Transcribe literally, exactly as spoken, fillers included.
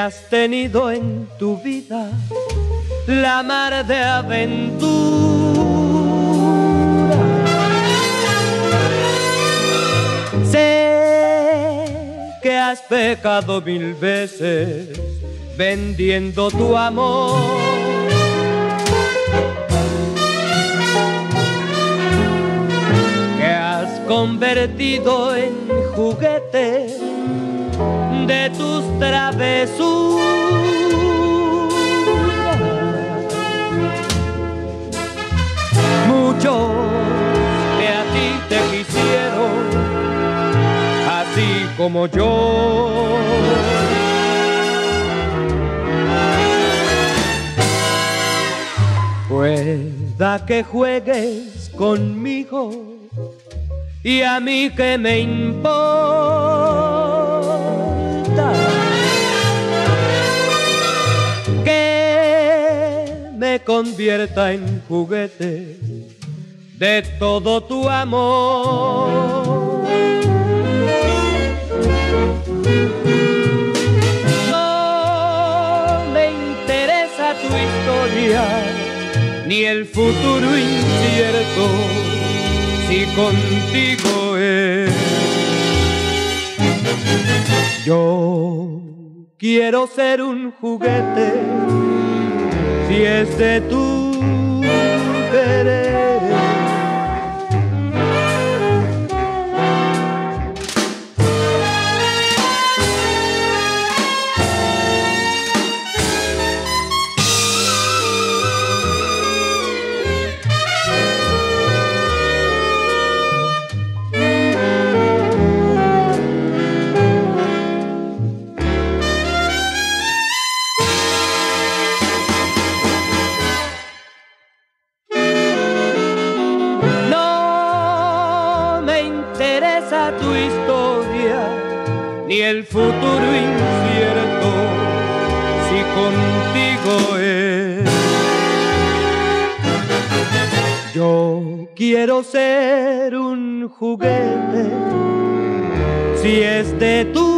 has tenido en tu vida la mar de aventura. Sé que has pecado mil veces vendiendo tu amor, que has convertido en juguete de tus travesuras. Muchos que a ti te quisieron así como yo, pueda que juegues conmigo y a mí que me importa, que me convierta en juguete de todo tu amor. No me interesa tu historia ni el futuro incierto, si contigo es. Yo quiero ser un juguete, si es de tu querer. Tu historia ni el futuro incierto, si contigo es. Yo quiero ser un juguete, si es de tu